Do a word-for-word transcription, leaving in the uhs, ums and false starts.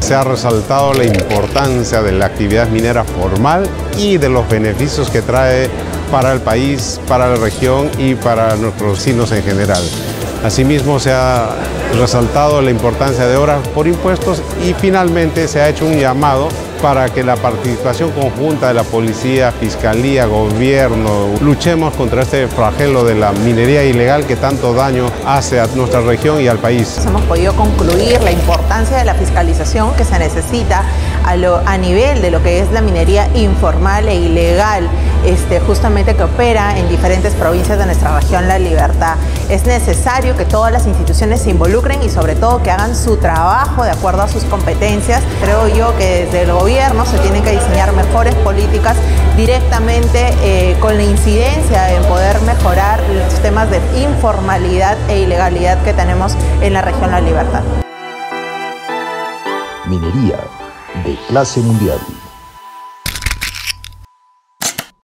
Se ha resaltado la importancia de la actividad minera formal y de los beneficios que trae para el país, para la región y para nuestros vecinos en general. Asimismo, se ha resaltado la importancia de obras por impuestos y finalmente se ha hecho un llamado para que la participación conjunta de la policía, fiscalía, gobierno, luchemos contra este flagelo de la minería ilegal que tanto daño hace a nuestra región y al país. Hemos podido concluir la importancia de la fiscalización que se necesita a, lo, a nivel de lo que es la minería informal e ilegal, este, justamente que opera en diferentes provincias de nuestra región La Libertad. Es necesario que todas las instituciones se involucren y sobre todo que hagan su trabajo de acuerdo a sus competencias. Creo yo que desde el gobierno se tienen que diseñar mejores políticas directamente eh, con la incidencia en poder mejorar los temas de informalidad e ilegalidad que tenemos en la región La Libertad. Minería de clase mundial.